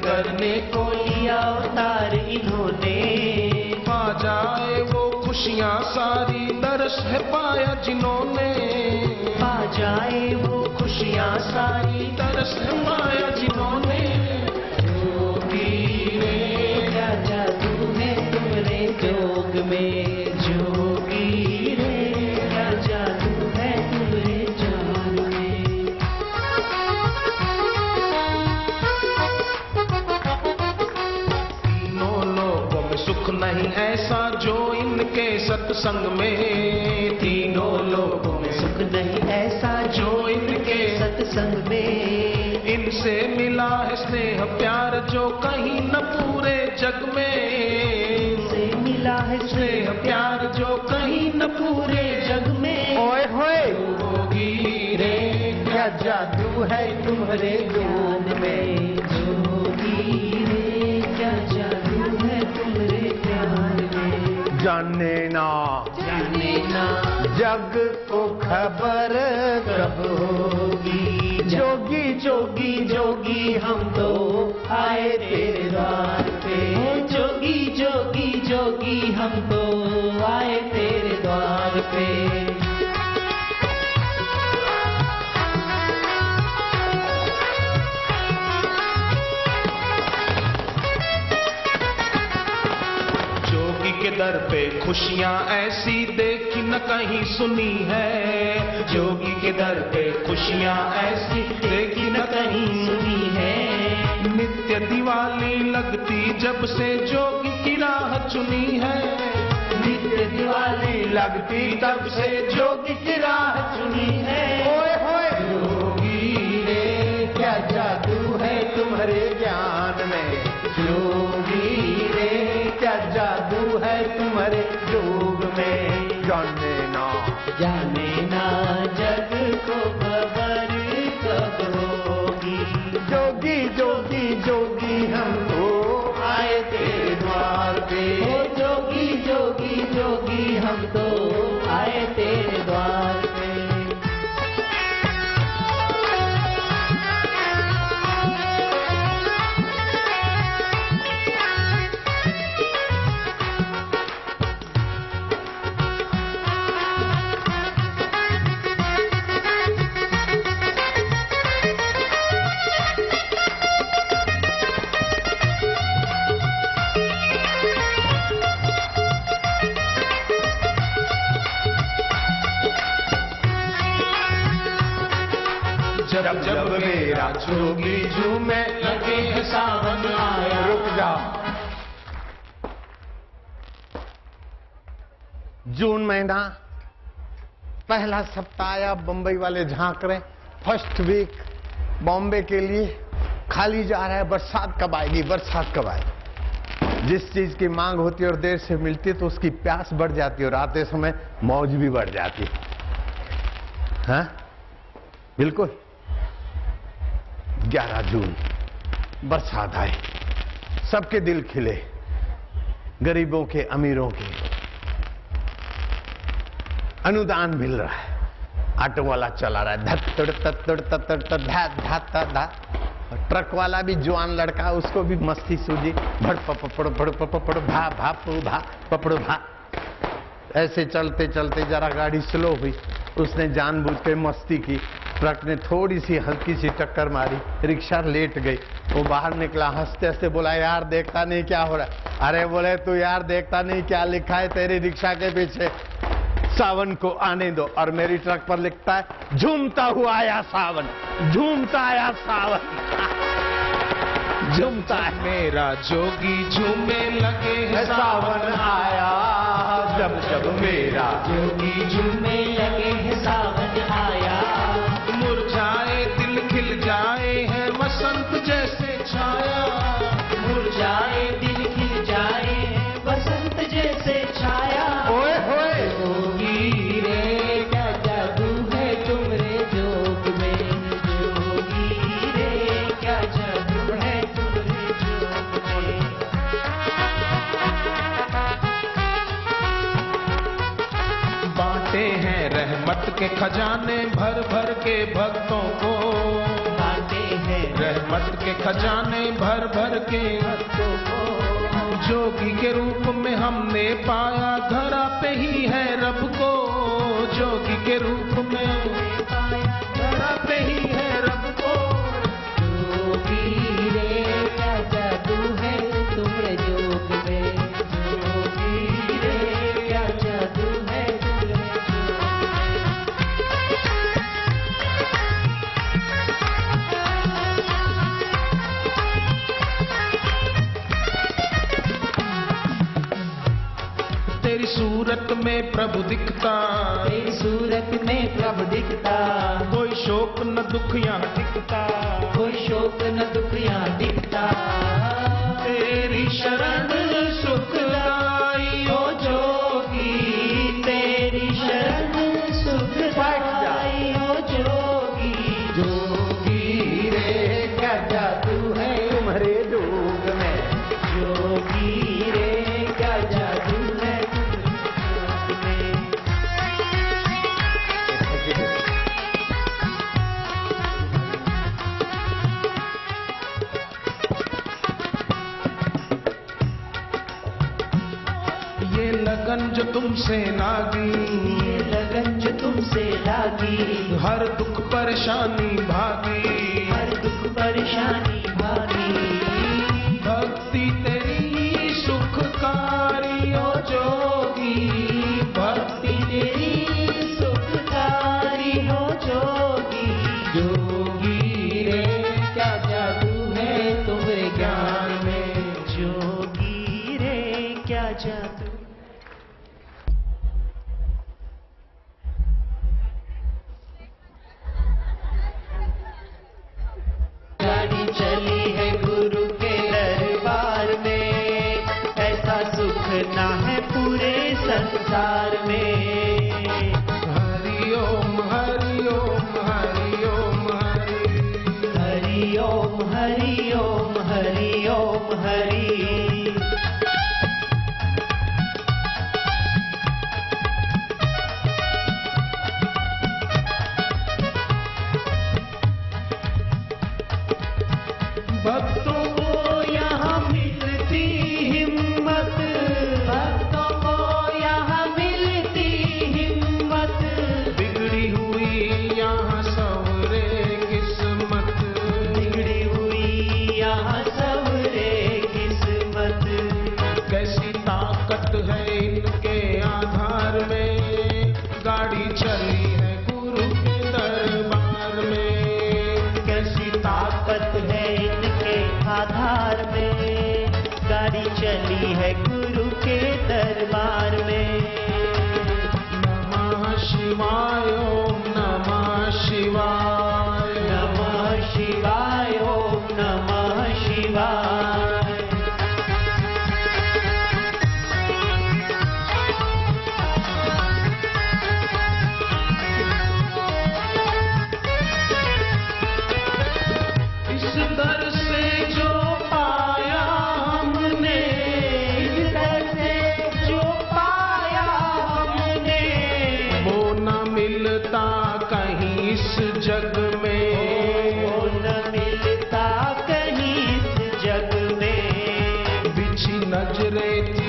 करने को लिया अवतार इन्होंने। पा जाए वो खुशियाँ सारी, दर्श है पाया जिन्होंने। पा जाए वो खुशियाँ सारी, दर्श है पाया जिन्होंने। जोगी रे क्या जादू है तुम्हारे जोग में, जोगी रे क्या जादू है तुम्हारे जान में। तीनों लोगों में सुख नहीं ऐसा जो इनके सत्संग में। तीनों लोगों में सुख नहीं ऐसा जो इनके सत्संग में। इनसे मिला है स्नेह प्यार जो कहीं न पूरे जग में। इनसे मिला है स्नेह प्यार जो कहीं न पूरे जग में। ओए होए जोगी रे क्या जादू है तुम्हारे ज्ञान में, जोगी रे क्या जादू है तुम्हारे ज्ञान में। जाने ना जाने ना जग को खबर कब होगी, जोगी जोगी जोगी हम तो आए तेरे द्वार पे। जोगी जोगी जोगी हम तो आए तेरे द्वार पे। जोगी के दर पे खुशियाँ ऐसी देखी न कहीं सुनी है। जोगी के दर पे खुशियाँ ऐसी देखी न कहीं सुनी है। नित्य दिवाली लगती जब से जोगी की राह चुनी है। नित्य दिवाली लगती तब से जोगी की राह चुनी है। ओए होए जोगी रे क्या जादू है तुम्हारे ज्ञान में, जोगी रे क्या जादू है तुम्हारे जोग में। जाने ना जग को खबर कब होगी, जोगी जोगी जोगी हम तो आए तेरे द्वार पे। ओ जोगी जोगी जोगी हम तो आए तेरे द्वार पे। जब जब मेरा जोगी झूमे लगे है सावन आया। रुक जा। जून महीना पहला सप्ताह आया, बंबई वाले झांक रहे। फर्स्ट वीक बॉम्बे के लिए खाली जा रहा है। बरसात कब आएगी, बरसात कब आएगी। जिस चीज की मांग होती है और देर से मिलती है तो उसकी प्यास बढ़ जाती है और आते समय मौज भी बढ़ जाती है। हाँ बिल्कुल। 11 जून बरसात आई, सबके दिल खिले, गरीबों के अमीरों के। अनुदान मिल रहा है, ऑटो वाला चला रहा है, धत्तड़ तत्तड़ तत्तड़ धा धा धा धा। ट्रक वाला भी जवान लड़का, उसको भी मस्ती सूझी। भड़ पपड़ भड़ पपड़ भा भा पू भा पपड़ भा। ऐसे चलते चलते जरा गाड़ी स्लो हुई, उसने जानबूझ के मस्ती की। ट्रक ने थोड़ी सी हल्की सी टक्कर मारी, रिक्शा लेट गई। वो बाहर निकला, हंसते हंसते बोला, यार देखता नहीं क्या हो रहा है। अरे बोले तू यार देखता नहीं क्या लिखा है तेरी रिक्शा के पीछे, सावन को आने दो। और मेरी ट्रक पर लिखता है, झूमता हुआ आया सावन, झूमता आया सावन। झूमता है मेरा जोगी झूमे लगे है सावन आया। जब जब मेरा जोगी झूमे लगे है सावन आया। मुरझाए दिल खिल जाए है वसंत जैसे छाया। मुरझाए दिल खिल जाए है वसंत जैसे छाया। ओए होए जोगी रे क्या जादू है तुम्हारे जोग में, जोगी रे क्या जादू है तुम्हारे जोग में। बांटे हैं रहमत के खजाने भर भर के भक्तों को। बांटे हैं रहमत रहमत के खजाने भर भर के जोगी के रूप में हमने पाया, धरा पे ही है रब को। जोगी के रूप में पाया, धरा पे ही है रब को। जोगी रे क्या जादू है तुम्हारे जोग में, जोगी रे क्या जादू है तुम्हारे तेरी सूरत में प्रभु दिखता, तेरी सूरत में प्रभु दिखता, कोई शोक न दुख यहाँ दिखता, कोई शोक न दुख यहाँ दिखता। तेरी शरण सुखदाई ओ जोगी, तेरी शरण सुखदाई ओ जोगी। जोगी रे क्या जादू है तुम्हारे जोग में, जोगी रे क्या जादू है तुम्हारे जोग में। ये लगन जो तुमसे लागी, ये लगन जो तुमसे लागी, हर दुख परेशानी भागी, हर दुख परेशानी भागी। भक्ति तेरी सुखकारी ओ जोगी, भक्ति तेरी सुखकारी हो जोगी। जोगी रे क्या जादू है तुम्हारे ज्ञान में, जोगी रे क्या जादू। गाड़ी चली है गुरु के दरबार में, ऐसा सुख ना है पूरे संसार में। हरि ओम हरि ओम हरि ओम हरि, हरि ओम हरि ओम हरि ओम हरि। भक्तों को यहाँ मिलती हिम्मत, भक्तों को यहाँ मिलती हिम्मत। बिगड़ी हुई यहाँ सवरे किस्मत, बिगड़ी हुई यहाँ सवरे किस्मत। कैसी ताकत है इनके आधार में, गाड़ी चली है गुरु के दरबार में। कैसी ताकत है इनके आधार में, गाड़ी चली है गुरु के दरबार में। नमः शिवाय ओम नमः शिवाय, नमः शिवाय ओम नमः शिवाय। इस दर से जो पाया हमने, इस दर से जो पाया हमने, वो न मिलता कहीं इस जग में। वो न मिलता कहीं इस जग में। बिछी नजरें